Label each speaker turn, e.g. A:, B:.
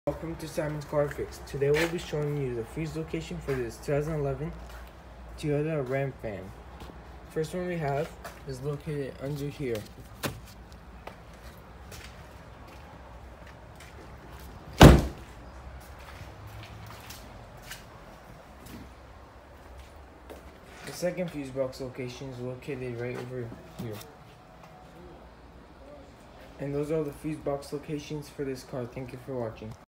A: Welcome to Simon's Car Fix. Today we'll be showing you the fuse location for this 2011 Toyota Ram fan. First one we have is located under here. The second fuse box location is located right over here. And those are the fuse box locations for this car. Thank you for watching.